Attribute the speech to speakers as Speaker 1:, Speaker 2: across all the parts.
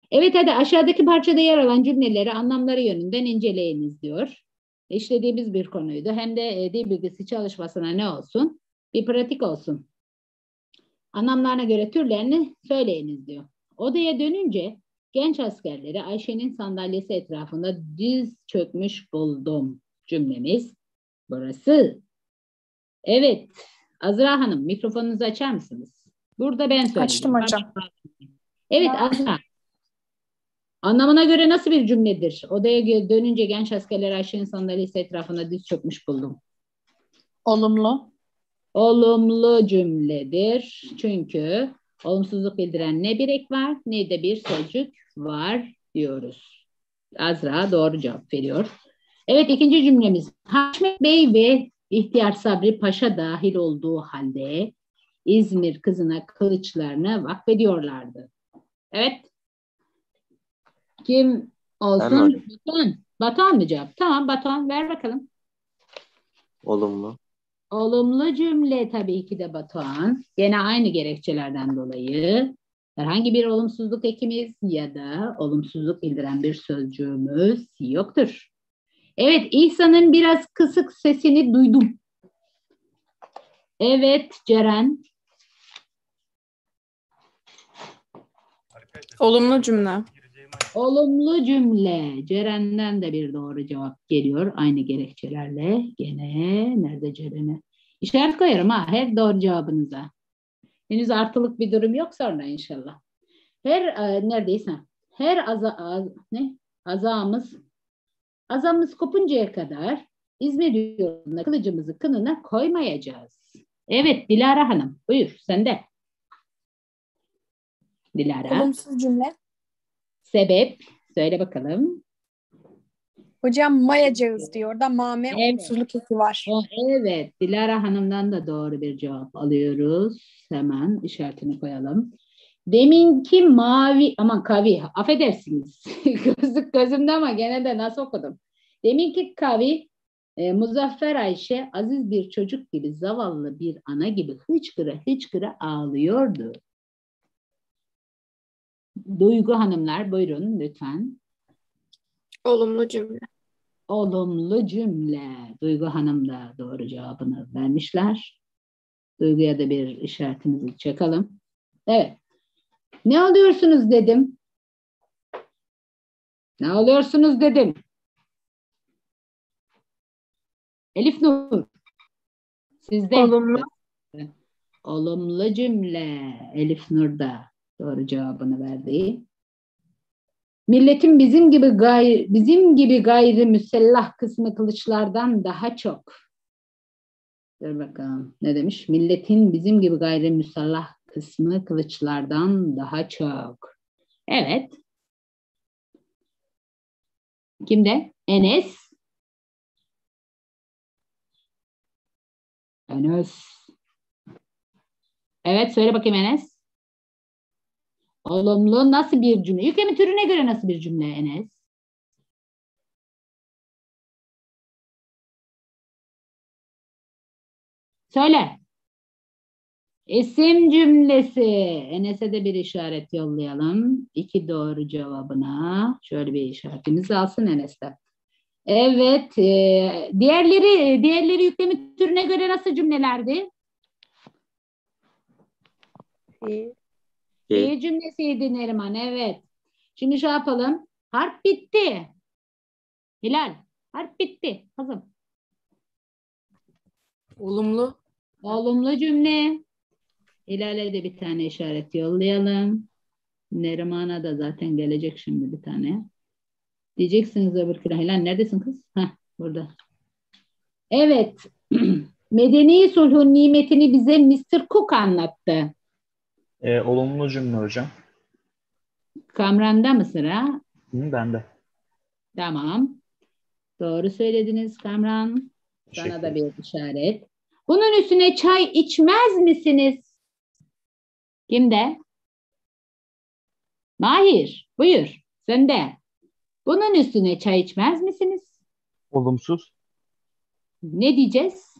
Speaker 1: Evet, hadi aşağıdaki parçada yer alan cümleleri anlamları yönünden inceleyiniz diyor. İşlediğimiz bir konuydu. Hem de dil bilgisi çalışmasına ne olsun? Bir pratik olsun. Anlamlarına göre türlerini söyleyiniz diyor. Odaya dönünce genç askerleri Ayşe'nin sandalyesi etrafında diz çökmüş buldum. Cümlemiz burası. Evet, Azra Hanım, mikrofonunuzu açar mısınız? Burada ben
Speaker 2: Açtım
Speaker 1: söyleyeceğim.
Speaker 2: hocam.
Speaker 1: Evet, Azra. Anlamına göre nasıl bir cümledir? Odaya dönünce genç askerler Ayşe'nin sandalyesi etrafında diz çökmüş buldum.
Speaker 2: Olumlu.
Speaker 1: Olumlu cümledir. Çünkü olumsuzluk bildiren ne bir ek var ne de bir sözcük var diyoruz. Azra doğru cevap veriyor. Evet, ikinci cümlemiz. Haşmet Bey ve İhtiyar Sabri Paşa dahil olduğu halde İzmir kızına kılıçlarını vakfediyorlardı. Evet. Kim olsun? Batuhan. Batuhan mı cevap? Tamam, Batuhan ver bakalım.
Speaker 3: Olumlu.
Speaker 1: Olumlu cümle tabii ki de Batuhan. Gene aynı gerekçelerden dolayı herhangi bir olumsuzluk ekimiz ya da olumsuzluk bildiren bir sözcüğümüz yoktur. Evet, İhsan'ın biraz kısık sesini duydum. Evet, Ceren.
Speaker 2: Olumlu cümle.
Speaker 1: Olumlu cümle. Ceren'den de bir doğru cevap geliyor. Aynı gerekçelerle. Gene nerede Ceren'e? İşaret koyarım ha her doğru cevabınıza. Henüz artılık bir durum yok sonra inşallah. Neredeyse her azamız kopuncaya kadar İzmir yoluna kılıcımızı kınına koymayacağız. Evet, Dilara Hanım buyur sen de. Dilara.
Speaker 4: Olumsuz cümle.
Speaker 1: Sebep söyle bakalım.
Speaker 4: Hocam mayacağız diyor da mame
Speaker 1: Evet.
Speaker 4: olumsuzluk eki var.
Speaker 1: Evet, Dilara Hanım'dan da doğru bir cevap alıyoruz. Hemen işaretini koyalım. Deminki mavi, aman kavi, affedersiniz. Gözümde ama gene de nasıl okudum. Deminki kavi, Muzaffer Ayşe aziz bir çocuk gibi, zavallı bir ana gibi hıçkıra hıçkıra ağlıyordu. Duygu Hanımlar buyurun lütfen.
Speaker 2: Olumlu cümle.
Speaker 1: Olumlu cümle. Duygu Hanım da doğru cevabını vermişler. Duygu'ya da bir işaretimizi çakalım. Evet. Ne alıyorsunuz dedim. Ne alıyorsunuz dedim. Elif Nur. Sizde.
Speaker 2: Olumlu.
Speaker 1: Olumlu cümle. Elif Nur da doğru cevabını verdi. Milletin bizim gibi gayri müsellah kısmı kılıçlardan daha çok. Dur bakalım. Ne demiş? Milletin bizim gibi gayri müsellah kısmı kılıçlardan daha çok. Evet. Kimde? Enes. Enes. Evet söyle bakayım Enes. Olumlu nasıl bir cümle? Yüklemi türüne göre nasıl bir cümle Enes? Söyle. İsim cümlesi. Enes'e de bir işaret yollayalım. 2 doğru cevabına. Şöyle bir işaretimizi alsın Enes'te. Evet. Diğerleri yüklemi türüne göre nasıl cümlelerdi? Fiil cümlesiydi Neriman. Evet. Şimdi şey yapalım. Harf bitti. Hilal. Harf bitti. Kızım.
Speaker 2: Olumlu.
Speaker 1: Olumlu cümle. Hilal'e de bir tane işaret yollayalım. Neriman'a da zaten gelecek şimdi bir tane. Diyeceksiniz öbür Hilal neredesin kız? Heh, burada. Evet. Medeni sulhun nimetini bize Mr. Cook anlattı.
Speaker 5: Olumlu cümle hocam.
Speaker 1: Kamran'da mı sıra?
Speaker 5: Bende.
Speaker 1: Tamam. Doğru söylediniz Kamran. Sana da bir işaret. Bunun üstüne çay içmez misiniz? Kimde? Mahir. Buyur. Sen de. Bunun üstüne çay içmez misiniz?
Speaker 5: Olumsuz.
Speaker 1: Ne diyeceğiz?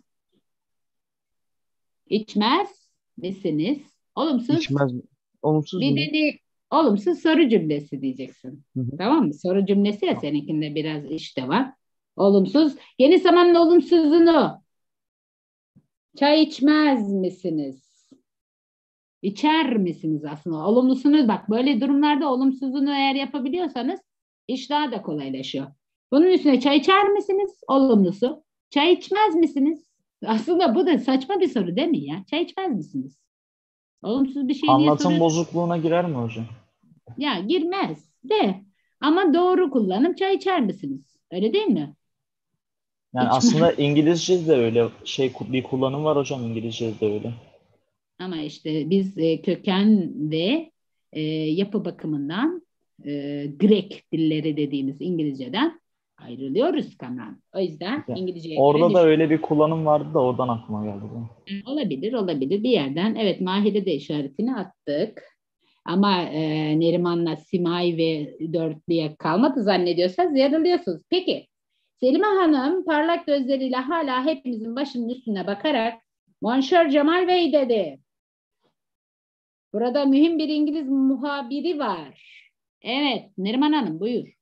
Speaker 1: İçmez misiniz? Olumsuz.
Speaker 5: İçmez. Olumsuz
Speaker 1: Bir
Speaker 5: mu?
Speaker 1: de Olumsuz soru cümlesi diyeceksin.
Speaker 5: Hı hı.
Speaker 1: Tamam mı? Soru cümlesi ya, seninkinde biraz işte var. Olumsuz. Geniş zamanın olumsuzunu. Çay içmez misiniz? İçer misiniz aslında? Olumlusunu bak, böyle durumlarda olumsuzunu eğer yapabiliyorsanız iş daha da kolaylaşıyor. Bunun üstüne çay içer misiniz? Olumlusu. Çay içmez misiniz? Aslında bu da saçma bir soru değil mi ya? Çay içmez misiniz? Olumsuz bir şey niye
Speaker 5: Anlatım
Speaker 1: soruyorsun?
Speaker 5: bozukluğuna girer mi hocam?
Speaker 1: Ya girmez de. Ama doğru kullanım, çay içer misiniz? Öyle değil mi?
Speaker 5: Yani
Speaker 1: İçmez.
Speaker 5: aslında İngilizce'de de öyle bir kullanım var hocam, İngilizce'de de öyle.
Speaker 1: Ama işte biz köken ve yapı bakımından Grek dilleri dediğimiz İngilizceden ayrılıyoruz Kamran. O yüzden
Speaker 5: Yani
Speaker 1: İngilizceye göre
Speaker 5: orada da öyle bir kullanım vardı da oradan aklıma geldi bu.
Speaker 1: olabilir bir yerden. Evet, Mahir'e de işaretini attık. Ama Neriman'la Simay ve dörtlüye kalmadı zannediyorsanız yarılıyorsunuz. Peki Selime Hanım parlak gözleriyle hala hepimizin başının üstüne bakarak Monsieur Cemal Bey dedi. Burada mühim bir İngiliz muhabiri var. Evet, Neriman Hanım buyur.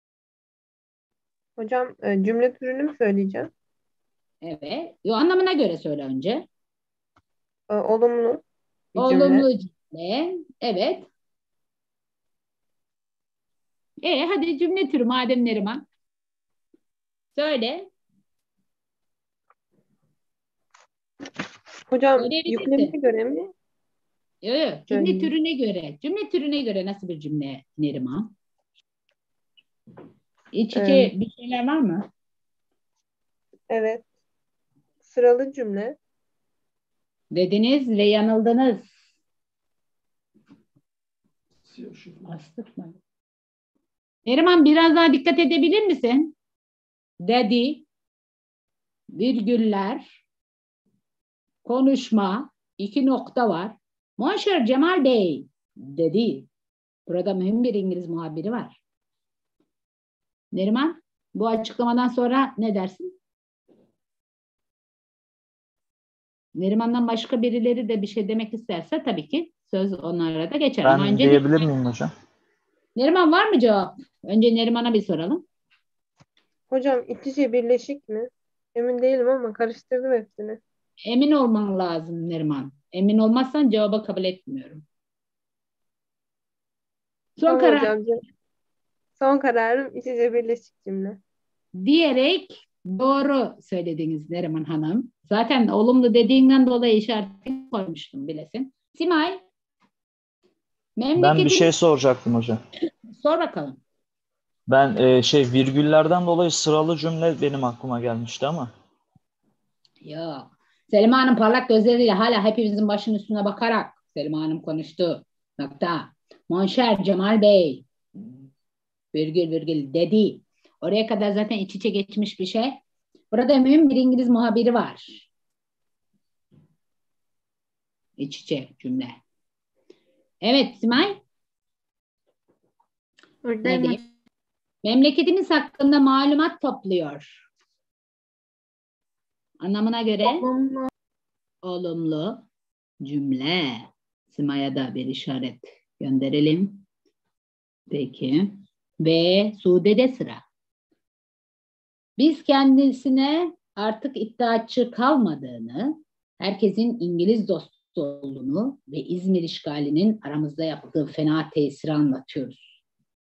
Speaker 6: Hocam cümle türünü mü söyleyeceğim?
Speaker 1: Evet, anlamına göre söyle önce.
Speaker 6: Olumlu bir cümle.
Speaker 1: Olumlu cümle. Evet. Hadi cümle türü madem Neriman. Söyle.
Speaker 6: Hocam
Speaker 1: Söyleyebilirsin.
Speaker 6: yüklemine göre mi?
Speaker 1: Yok. Cümle türüne göre. Cümle türüne göre nasıl bir cümle Neriman? İç içe bir şeyler var mı?
Speaker 6: Evet. Sıralı cümle.
Speaker 1: Dediniz ve yanıldınız. Astık mı? Neriman biraz daha dikkat edebilir misin? Dedi, virgüller, konuşma, 2 nokta var. Monsieur Cemal Bey dedi. Burada mühim bir İngiliz muhabiri var. Neriman, bu açıklamadan sonra ne dersin? Neriman'dan başka birileri de bir şey demek isterse tabii ki söz onlara da geçer. Ama
Speaker 5: Ben
Speaker 1: önce
Speaker 5: diyebilir miyim hocam?
Speaker 1: Neriman var mı cevap? Önce Neriman'a bir soralım.
Speaker 6: Hocam iç içe birleşik mi? Emin değilim ama karıştırdım hepsini.
Speaker 1: Emin olman lazım Neriman. Emin olmazsan cevabı kabul etmiyorum. Son
Speaker 6: Tamam
Speaker 1: karar
Speaker 6: hocam. Son kararım iç içe birleşik cümle.
Speaker 1: diyerek doğru söylediniz Neriman Hanım. Zaten olumlu dediğinden dolayı işaretini koymuştum bilesin. Simay,
Speaker 5: Ben bir
Speaker 1: memleketin
Speaker 5: şey soracaktım hocam.
Speaker 1: sor bakalım.
Speaker 5: Ben virgüllerden dolayı sıralı cümle benim aklıma gelmişti ama.
Speaker 1: Yok. Selma Hanım parlak gözleriyle hala hepimizin başının üstüne bakarak Selma Hanım konuştu. Nokta. Monşer Cemal Bey virgül virgül dedi. Oraya kadar zaten iç içe geçmiş bir şey. Burada mühim bir İngiliz muhabiri var. İç içe cümle. Evet Simay. Ne diyeyim? Memleketimiz hakkında malumat topluyor. Anlamına göre olumlu cümle. Simay'a da bir işaret gönderelim. Peki. Ve Sude'de sıra. Biz kendisine artık iddiaçı kalmadığını, herkesin İngiliz dostu olduğunu ve İzmir işgalinin aramızda yaptığı fena tesiri anlatıyoruz.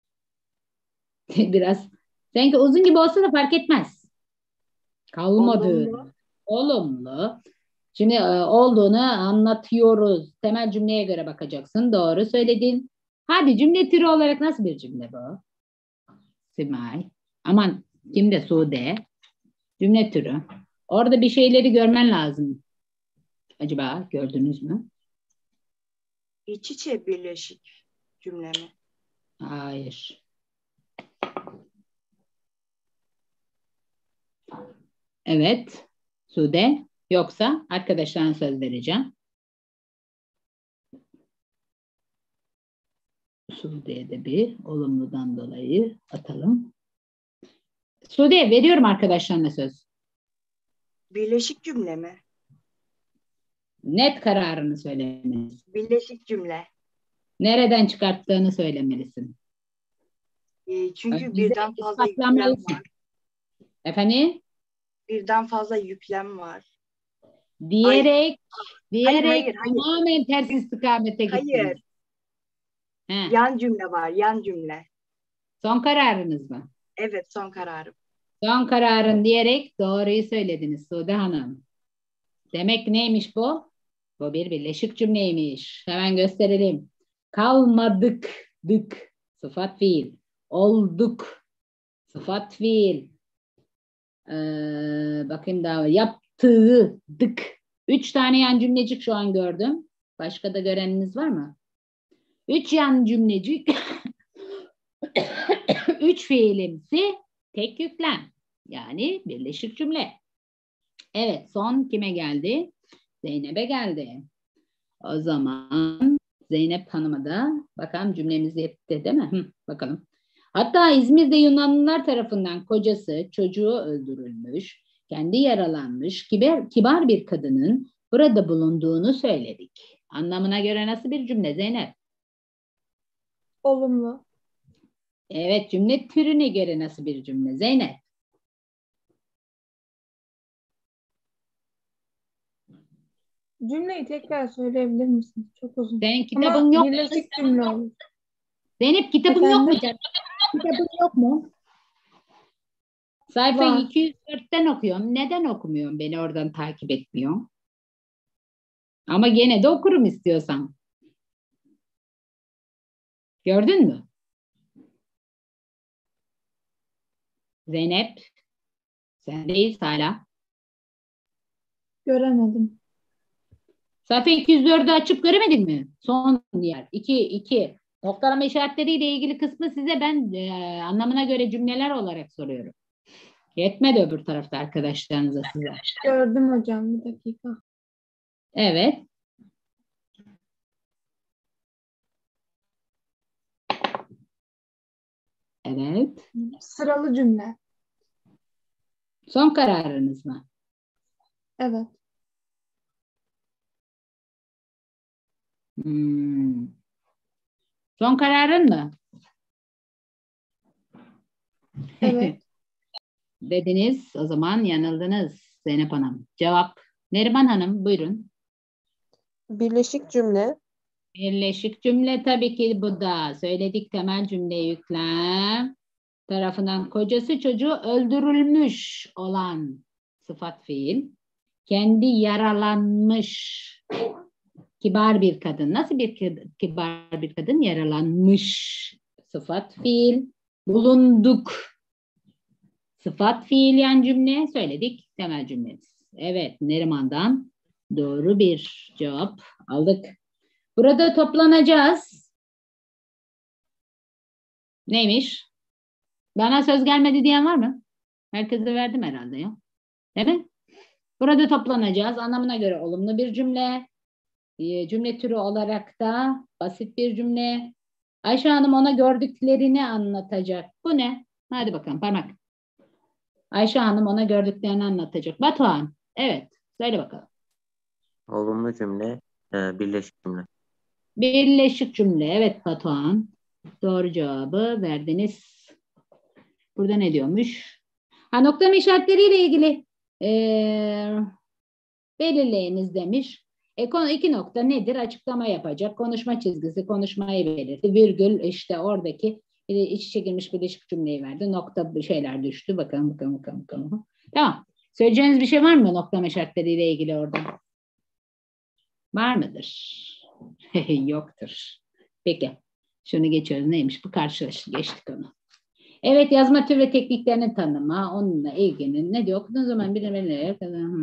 Speaker 1: Biraz sanki uzun gibi olsa da fark etmez. Kalmadığını. Olumlu. Şimdi olduğunu anlatıyoruz. Temel cümleye göre bakacaksın. Doğru söyledin. Hadi cümle türü olarak nasıl bir cümle bu? Simay. Aman kimde Sude? Cümle türü. Orada bir şeyleri görmen lazım. Acaba gördünüz mü?
Speaker 7: İç içe birleşik cümle mi?
Speaker 1: Hayır. Evet. Sude. Yoksa arkadaşlarına söz vereceğim. Sude'ye de bir olumludan dolayı atalım. Sude veriyorum arkadaşlarına söz.
Speaker 7: Birleşik cümle mi?
Speaker 1: Net kararını söylemeniz.
Speaker 7: Birleşik cümle.
Speaker 1: Nereden çıkarttığını söylemelisin.
Speaker 7: Çünkü
Speaker 1: Bize
Speaker 7: birden fazla yüklem
Speaker 1: ispatlamalısın.
Speaker 7: var.
Speaker 1: Efendim?
Speaker 7: Birden fazla yüklem var.
Speaker 1: Diyerek
Speaker 7: hayır.
Speaker 1: tamamen ters istikamete gittiniz.
Speaker 7: Hayır.
Speaker 1: He.
Speaker 7: Yan cümle var. Yan cümle.
Speaker 1: Son kararınız mı?
Speaker 7: Evet, son kararım.
Speaker 1: Son kararın diyerek doğruyu söylediniz Sude Hanım. Demek neymiş bu? Bu bir birleşik cümleymiş. Hemen gösterelim. Kalmadık, dık, sıfat fiil. Olduk, sıfat fiil. Bakayım daha. Yaptığı, dık. 3 tane yan cümlecik şu an gördüm. Başka da göreniniz var mı? 3 yan cümlecik. 3 fiilimsi tek yüklem. Yani birleşik cümle. Evet, son kime geldi? Zeynep'e geldi. O zaman Zeynep Hanım'a da bakalım cümlemiz yetti değil mi? Bakalım. Hatta İzmir'de Yunanlılar tarafından kocası, çocuğu öldürülmüş, kendi yaralanmış, kibar bir kadının burada bulunduğunu söyledik. Anlamına göre nasıl bir cümle Zeynep?
Speaker 2: Olumlu.
Speaker 1: Evet, cümle türüne göre nasıl bir cümle Zeynep?
Speaker 2: Cümleyi tekrar söyleyebilir misiniz? Çok uzun.
Speaker 1: Senin kitabın
Speaker 2: Ama
Speaker 1: yok.
Speaker 2: birleşik cümle olur.
Speaker 1: Zeynep kitabın yok mu
Speaker 2: Efendim?
Speaker 1: canım? Kitabın yok mu? Sayfa
Speaker 2: Var.
Speaker 1: 204'ten okuyorum. Neden okumuyorum? Beni oradan takip etmiyor. Ama gene de okurum istiyorsan. Gördün mü? Zeynep. Sendeyiz hala.
Speaker 2: Göremedim.
Speaker 1: Sayfa 204'ü açıp göremedin mi? Son yer. 2. Noktalama işaretleriyle ilgili kısmı size ben anlamına göre cümleler olarak soruyorum. Yetmedi öbür tarafta arkadaşlarınıza size.
Speaker 2: Gördüm hocam, bir dakika.
Speaker 1: Evet. Evet.
Speaker 2: Sıralı cümle.
Speaker 1: Son kararınız mı?
Speaker 2: Evet.
Speaker 1: Son kararın mı?
Speaker 2: Evet.
Speaker 1: Dediniz. O zaman yanıldınız Zeynep Hanım. Cevap Neriman Hanım buyurun.
Speaker 6: Birleşik cümle.
Speaker 1: Birleşik cümle tabii ki bu da. Söyledik temel cümle yüklem. Tarafından kocası çocuğu öldürülmüş olan sıfat fiil. Kendi yaralanmış kibar bir kadın. Nasıl bir kibar bir kadın? Yaralanmış sıfat fiil. Bulunduk sıfat fiil yan cümle söyledik temel cümlemiz. Evet Neriman'dan doğru bir cevap aldık. Burada toplanacağız. Neymiş? Bana söz gelmedi diyen var mı? Herkese verdim herhalde ya. Değil mi? Burada toplanacağız. Anlamına göre olumlu bir cümle. Cümle türü olarak da basit bir cümle. Ayşe Hanım ona gördüklerini anlatacak. Bu ne? Hadi bakalım parmak. Ayşe Hanım ona gördüklerini anlatacak. Batuhan. Evet. Söyle bakalım.
Speaker 3: Olumlu cümle, birleşik cümle.
Speaker 1: Birleşik cümle. Evet Batuhan. Doğru cevabı verdiniz. Burada ne diyormuş? Noktalama işaretleriyle ilgili belirleyiniz demiş. İki nokta nedir? Açıklama yapacak. Konuşma çizgisi konuşmayı belirtti. Virgül işte oradaki iç içe girmiş birleşik cümleyi verdi. Nokta şeyler düştü. Bakalım. Tamam. Söyleyeceğiniz bir şey var mı noktalama işaretleriyle ilgili orada? Var mıdır? Yoktur. Peki. Şunu geçiyoruz. Neymiş bu? Geçtik onu. Evet yazma tür ve tekniklerini tanıma. Onunla ilgili ne diyor? Okuduğun zaman bilimleri.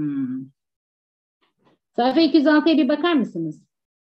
Speaker 1: Sayfa 206'ya bir bakar mısınız?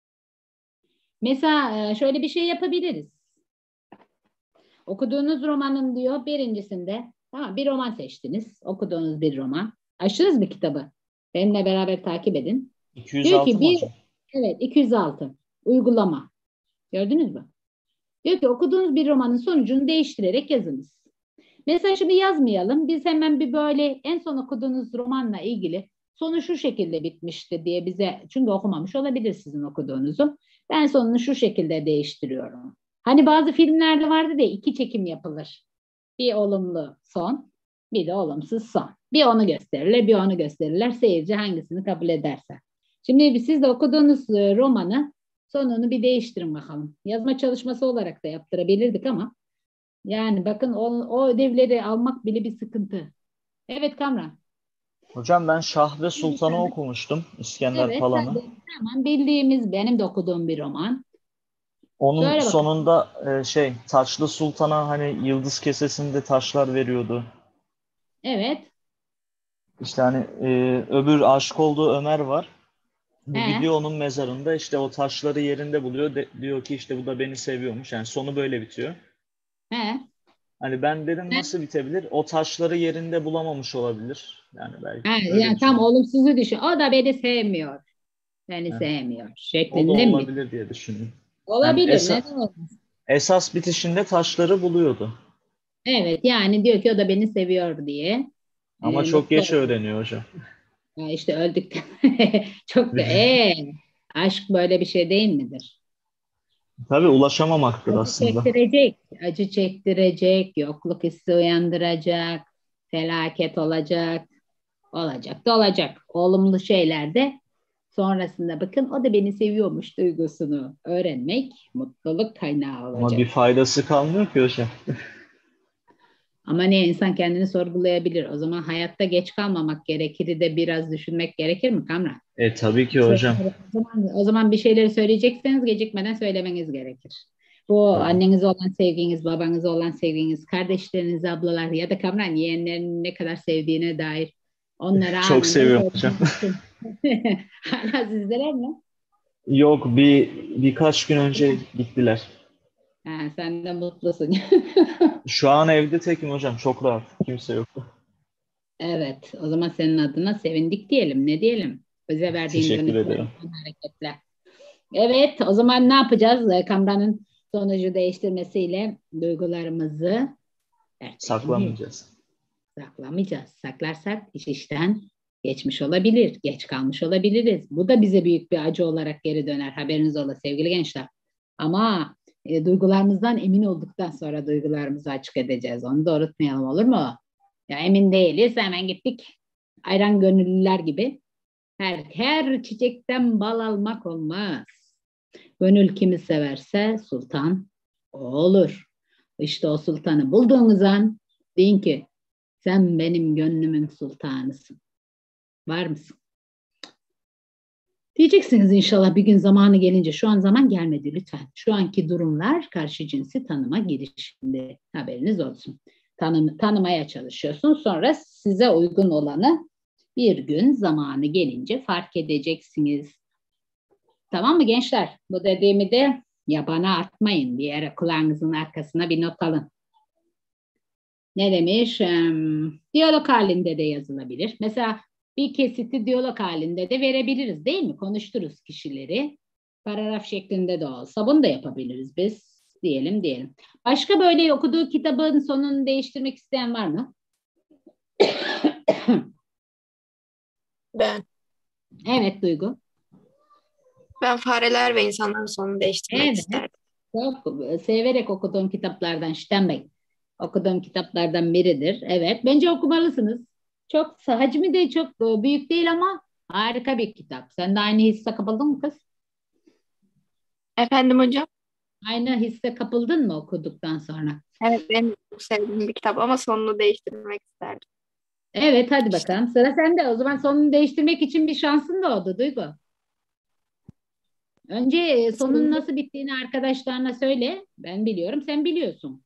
Speaker 1: Mesela şöyle bir şey yapabiliriz. Okuduğunuz romanın diyor birincisinde tamam bir roman seçtiniz. Okuduğunuz bir roman. Açtınız mı kitabı? Benimle beraber takip edin.
Speaker 5: 206
Speaker 1: diyor ki
Speaker 5: mı hocam?
Speaker 1: evet 206 uygulama. Gördünüz mü? Diyor ki okuduğunuz bir romanın sonucunu değiştirerek yazınız. Mesela şimdi yazmayalım. Biz hemen bir böyle en son okuduğunuz romanla ilgili sonu şu şekilde bitmişti diye bize çünkü okumamış olabilir sizin okuduğunuzu. Ben sonunu şu şekilde değiştiriyorum. Hani bazı filmlerde vardı da iki çekim yapılır. Bir olumlu son, bir de olumsuz son. Bir onu gösterirler, bir onu gösterirler. Seyirci hangisini kabul ederse. Şimdi siz de okuduğunuz romanı sonunu bir değiştirin bakalım. Yazma çalışması olarak da yaptırabilirdik ama yani bakın o ödevleri almak bile bir sıkıntı. Evet Kamran.
Speaker 5: Hocam ben Şah ve Sultan'ı okumuştum. İskender
Speaker 1: Evet,
Speaker 5: Pala'nı.
Speaker 1: tamam bildiğimiz benim de okuduğum bir roman.
Speaker 5: Onun
Speaker 1: Söyle bakalım.
Speaker 5: sonunda Taçlı Sultan'a hani yıldız kesesinde taşlar veriyordu.
Speaker 1: Evet.
Speaker 5: İşte hani öbür aşık olduğu Ömer var. Bu
Speaker 1: He.
Speaker 5: gidiyor onun mezarında işte o taşları yerinde buluyor. Diyor ki işte bu da beni seviyormuş. Yani sonu böyle bitiyor.
Speaker 1: He.
Speaker 5: Hani ben dedim nasıl bitebilir? O taşları yerinde bulamamış olabilir. Yani belki
Speaker 1: He,
Speaker 5: öyle
Speaker 1: yani tam
Speaker 5: düşünüyorum.
Speaker 1: olumsuzu düşün. O da beni sevmiyor. Beni
Speaker 5: Yani
Speaker 1: sevmiyor.
Speaker 5: o da
Speaker 1: Şeklinde mi?
Speaker 5: olabilir diye düşündüm. Yani
Speaker 1: Olabilir. Neden olmaz?
Speaker 5: esas bitişinde taşları buluyordu.
Speaker 1: Evet yani diyor ki o da beni seviyor diye.
Speaker 5: Ama çok
Speaker 1: Mutlu
Speaker 5: geç
Speaker 1: oluyor.
Speaker 5: öğreniyor hocam.
Speaker 1: Ya işte öldükten çok da aşk böyle bir şey değil midir?
Speaker 5: Tabii ulaşamamaktır
Speaker 1: Acı
Speaker 5: aslında.
Speaker 1: çektirecek, acı çektirecek, yokluk hissi uyandıracak, felaket olacak, olacak da olacak. Olumlu şeyler de sonrasında bakın o da beni seviyormuş duygusunu öğrenmek mutluluk kaynağı
Speaker 5: Ama
Speaker 1: olacak.
Speaker 5: bir faydası kalmıyor ki hocam.
Speaker 1: Ama ne insan kendini sorgulayabilir. O zaman hayatta geç kalmamak gerekir de biraz düşünmek gerekir mi Kamran?
Speaker 5: Tabii ki hocam.
Speaker 1: O zaman bir şeyleri söyleyecekseniz gecikmeden söylemeniz gerekir. Bu
Speaker 5: Tabii.
Speaker 1: annenize olan sevginiz, babanıza olan sevginiz, kardeşleriniz, ablalar ya da Kamran yeğenlerini ne kadar sevdiğine dair onlara
Speaker 5: Çok
Speaker 1: anında
Speaker 5: seviyorum hocam.
Speaker 1: söylemek için. Hala sizdeler mi?
Speaker 5: Yok birkaç gün önce gittiler.
Speaker 1: Ha, sen de mutlusun.
Speaker 5: Şu an evde tekim hocam. Çok rahat. Kimse yok.
Speaker 1: Evet, o zaman senin adına sevindik diyelim. Ne diyelim? Bize verdiğin
Speaker 5: Teşekkür
Speaker 1: dönütler,
Speaker 5: ederim.
Speaker 1: hareketler. Evet, o zaman ne yapacağız? Kamran'ın sonucu değiştirmesiyle duygularımızı ertelemeyiz,
Speaker 5: Saklamayacağız.
Speaker 1: saklamayacağız. Saklarsak iş işten geçmiş olabilir, geç kalmış olabiliriz. Bu da bize büyük bir acı olarak geri döner. Haberiniz ola sevgili gençler. Ama duygularımızdan emin olduktan sonra duygularımızı açık edeceğiz. Onu da unutmayalım olur mu? Ya emin değiliz, hemen gittik. Ayran gönüllüler gibi. Her çiçekten bal almak olmaz. Gönül kimi severse sultan o olur. İşte o sultanı bulduğunuz an deyin ki sen benim gönlümün sultanısın. Var mısın? Diyeceksiniz inşallah bir gün zamanı gelince. Şu an zaman gelmedi lütfen. Şu anki durumlar karşı cinsi tanıma girişiminde. Haberiniz olsun. Tanımaya çalışıyorsun. Sonra size uygun olanı bir gün zamanı gelince fark edeceksiniz. Tamam mı gençler? Bu dediğimi de yabana atmayın. Bir yere kulağınızın arkasına bir not alın. Ne demiş? Diyalog halinde de yazılabilir. Mesela bir kesiti diyalog halinde de verebiliriz değil mi? Konuştururuz kişileri. Paragraf şeklinde de olsa bunu da yapabiliriz biz. Diyelim. Başka böyle okuduğu kitabın sonunu değiştirmek isteyen var mı?
Speaker 8: Ben.
Speaker 1: Evet Duygu.
Speaker 8: Ben fareler ve insanların sonunu değiştirmek
Speaker 1: Evet.
Speaker 8: isterdim.
Speaker 1: Çok severek okuduğum kitaplardan Steinbeck. Okuduğum kitaplardan biridir. Evet. Bence okumalısınız. Çok hacmi de çok büyük değil ama harika bir kitap. Sen de aynı hisse kapıldın mı kız?
Speaker 8: Efendim hocam?
Speaker 1: Aynı hisse kapıldın mı okuduktan sonra?
Speaker 8: Evet, benim çok sevdiğim bir kitap ama sonunu değiştirmek isterdim.
Speaker 1: Evet hadi bakalım. Sıra sende. O zaman sonunu değiştirmek için bir şansın da oldu Duygu. Önce sonun nasıl bittiğini arkadaşlarına söyle. Ben biliyorum, sen biliyorsun.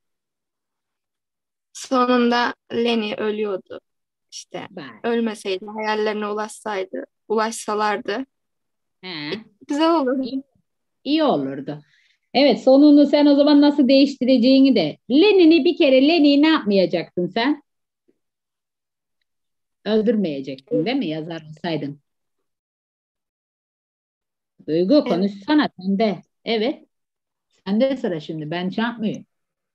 Speaker 8: Sonunda Lenny ölüyordu. İşte
Speaker 1: Bak.
Speaker 8: ölmeseydi, hayallerine ulaşsalardı
Speaker 1: He.
Speaker 8: güzel olur.
Speaker 1: İyi olurdu. Evet sonunu sen o zaman nasıl değiştireceğini de. Lenny'i ne yapmayacaktın sen? Öldürmeyecektin değil mi yazar olsaydın? Duygu
Speaker 8: Evet.
Speaker 1: konuşsana sen de. Evet. Sende sıra şimdi ben şey yapmıyorum.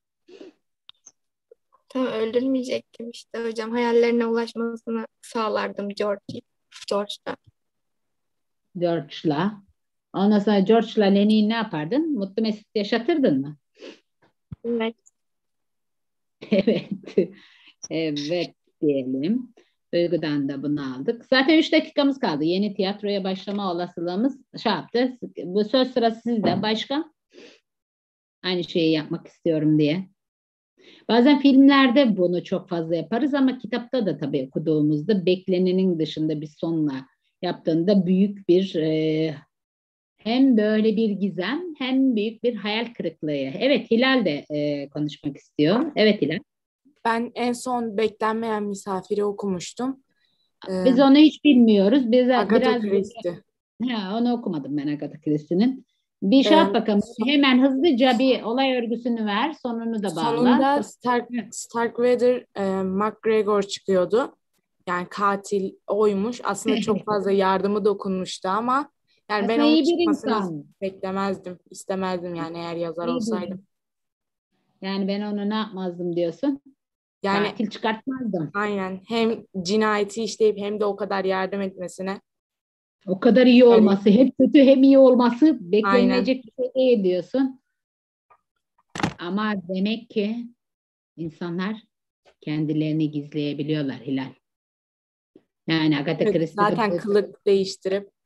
Speaker 8: Tam öldürmeyecektim işte hocam. Hayallerine ulaşmasını sağlardım George'da.
Speaker 1: George'la. Ondan sonra George'la Lenny'i ne yapardın? Mutlu mesut yaşatırdın mı?
Speaker 8: Evet.
Speaker 1: Evet. Evet diyelim. Duygu'dan da bunu aldık. Zaten 3 dakikamız kaldı. Yeni tiyatroya başlama olasılığımız şey yaptı. Bu söz sırası sizde. Başka? Aynı şeyi yapmak istiyorum diye. Bazen filmlerde bunu çok fazla yaparız ama kitapta da tabii okuduğumuzda beklenenin dışında bir sonla yaptığında büyük bir hem böyle bir gizem hem büyük bir hayal kırıklığı. Evet, Hilal de konuşmak istiyor. Evet Hilal.
Speaker 9: Ben en son Beklenmeyen Misafiri okumuştum.
Speaker 1: Biz onu hiç bilmiyoruz.
Speaker 9: Agatha
Speaker 1: Biraz
Speaker 9: Christie.
Speaker 1: onu okumadım ben Agatha Christie'nin. Bir şey
Speaker 9: Ee,
Speaker 1: yap bakalım. Hemen hızlıca bir olay örgüsünü ver. Sonunu da bağla.
Speaker 9: Sonunda Starkweather McGregor çıkıyordu. Yani katil oymuş. Aslında çok fazla yardımı dokunmuştu ama yani ben
Speaker 1: Aslında
Speaker 9: onun
Speaker 1: iyi bir
Speaker 9: çıkmasını
Speaker 1: insan.
Speaker 9: beklemezdim. İstemezdim yani eğer yazar
Speaker 1: İyi bir
Speaker 9: olsaydım.
Speaker 1: Yani ben onu ne yapmazdım diyorsun?
Speaker 9: Yani
Speaker 1: Katil çıkartmazdım.
Speaker 9: aynen hem cinayeti işleyip hem de o kadar yardım etmesine.
Speaker 1: O kadar iyi
Speaker 9: Yani-
Speaker 1: olması, hem kötü hem iyi olması
Speaker 9: Aynen.
Speaker 1: beklenilecek bir şey değil diyorsun. Ama demek ki insanlar kendilerini gizleyebiliyorlar Hilal. Yani Agatha
Speaker 9: Evet,
Speaker 1: Christie'de
Speaker 9: zaten kılık değiştirip